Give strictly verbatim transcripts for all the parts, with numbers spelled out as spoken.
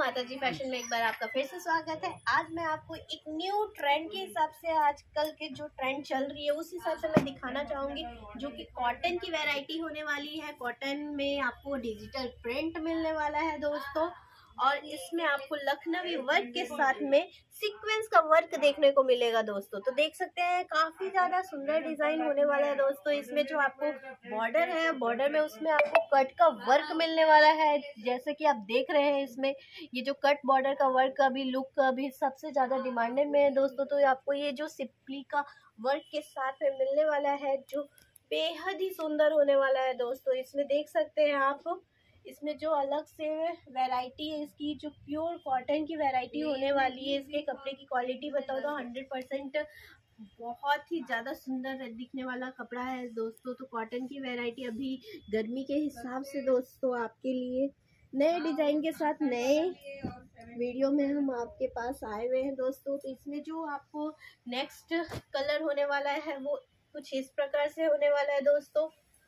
माता जी फैशन में एक बार आपका फिर से स्वागत है। आज मैं आपको एक न्यू ट्रेंड के हिसाब से आजकल के जो ट्रेंड चल रही है उस हिसाब से मैं दिखाना चाहूँगी, जो कि कॉटन की वैरायटी होने वाली है। कॉटन में आपको डिजिटल प्रिंट मिलने वाला है दोस्तों, और इसमें आपको लखनवी वर्क के साथ में सीक्वेंस का वर्क देखने को मिलेगा दोस्तों। तो देख सकते हैं काफी ज्यादा सुंदर डिजाइन होने वाला है दोस्तों। इसमें जो आपको बॉर्डर है, बॉर्डर में उसमें आपको कट का वर्क मिलने वाला है, जैसे कि आप देख रहे हैं। इसमें ये जो कट बॉर्डर का वर्क अभी लुक अभी सबसे ज्यादा डिमांडेड में है दोस्तों। तो आपको ये जो सिंपली का वर्क के साथ में मिलने वाला है, जो बेहद ही सुंदर होने वाला है दोस्तों। इसमें देख सकते हैं आप, इसमें जो अलग से वैरायटी है इसकी, जो प्योर कॉटन की वैरायटी होने वाली है। इसके कपड़े की क्वालिटी बताओ तो हंड्रेड परसेंट बहुत ही ज़्यादा सुंदर दिखने वाला कपड़ा है दोस्तों। तो कॉटन की वैरायटी अभी गर्मी के हिसाब से दोस्तों आपके लिए नए डिज़ाइन के साथ नए वीडियो में हम आपके पास आए हुए हैं दोस्तों। तो इसमें जो आपको नेक्स्ट कलर होने वाला है वो कुछ इस प्रकार से होने वाला है दोस्तों।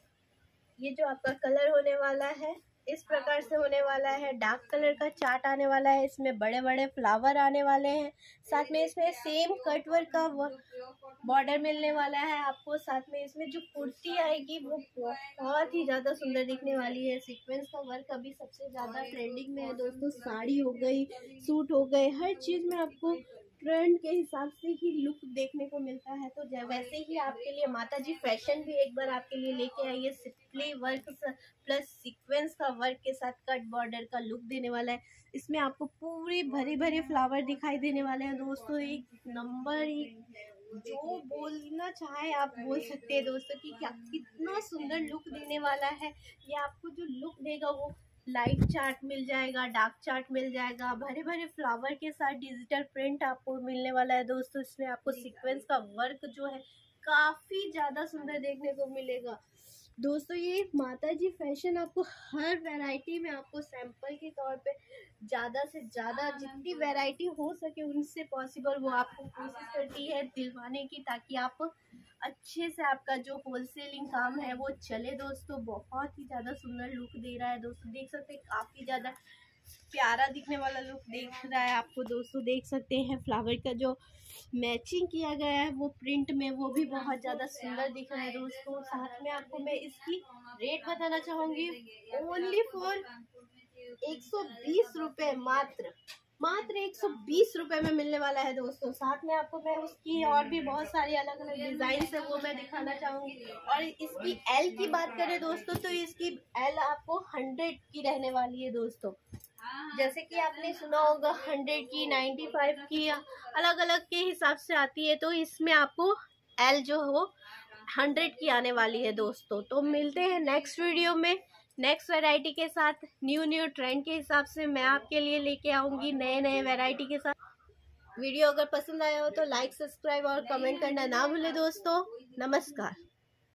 ये जो आपका कलर होने वाला है इस प्रकार से होने वाला है। डार्क कलर का चार्ट आने वाला है, इसमें बड़े बड़े फ्लावर आने वाले हैं, साथ में इसमें सेम कट वर्क का बॉर्डर मिलने वाला है आपको। साथ में इसमें जो कुर्ती आएगी वो बहुत ही ज़्यादा सुंदर दिखने वाली है। सीक्वेंस का वर्क अभी सबसे ज़्यादा ट्रेंडिंग में है दोस्तों। साड़ी हो गई, सूट हो गए, हर चीज़ में आपको ट्रेंड के हिसाब से ही लुक देखने को मिलता है। तो वैसे ही आपके लिए माता जी फैशन भी एक बार आपके लिए लेके आई है। सिंपली वर्क प्लस सीक्वेंस का वर्क के साथ कट बॉर्डर का लुक देने वाला है। इसमें आपको पूरी भरी भरी फ्लावर दिखाई देने वाले हैं दोस्तों। एक नंबर, एक जो बोलना चाहे आप बोल सकते हैं दोस्तों कि क्या कितना सुंदर लुक देने वाला है। ये आपको जो लुक देगा वो लाइट चार्ट मिल जाएगा, डार्क चार्ट मिल जाएगा, भरे भरे फ्लावर के साथ डिजिटल प्रिंट आपको मिलने वाला है दोस्तों। इसमें आपको सीक्वेंस का वर्क जो है काफ़ी ज़्यादा सुंदर देखने को मिलेगा दोस्तों। ये माता जी फैशन आपको हर वैरायटी में आपको सैंपल के तौर पे ज़्यादा से ज़्यादा जितनी वैरायटी हो सके उनसे पॉसिबल वो आपको कोशिश करती है दिलवाने की, ताकि आप अच्छे से आपका जो होलसेलिंग काम है वो चले दोस्तों। बहुत ही ज़्यादा सुंदर लुक दे रहा है दोस्तों। देख सकते हैं काफ़ी ज़्यादा प्यारा दिखने वाला लुक देख रहा है आपको दोस्तों। देख सकते हैं फ्लावर का जो मैचिंग किया गया है वो प्रिंट में, वो भी बहुत ज़्यादा सुंदर दिख रहा है दोस्तों। साथ में आपको मैं इसकी रेट बताना चाहूँगी, ओनली फॉर एक सौ बीस रुपये, मात्र मात्र एक सौ बीस रुपये में मिलने वाला है दोस्तों। साथ में आपको मैं उसकी और भी बहुत सारी अलग अलग डिज़ाइन है वो मैं दिखाना चाहूँगी। और इसकी एल की बात करें दोस्तों तो इसकी एल आपको हंड्रेड की रहने वाली है दोस्तों। जैसे कि आपने सुना होगा हंड्रेड की, नाइन्टी फाइव की, अलग अलग के हिसाब से आती है। तो इसमें आपको एल जो हो हंड्रेड की आने वाली है दोस्तों। तो मिलते हैं नेक्स्ट वीडियो में नेक्स्ट वैरायटी के साथ, न्यू न्यू ट्रेंड के हिसाब से मैं आपके लिए लेके आऊँगी नए नए वैरायटी के साथ। वीडियो अगर पसंद आया हो तो लाइक, सब्सक्राइब और कमेंट करना ना भूले दोस्तों। नमस्कार।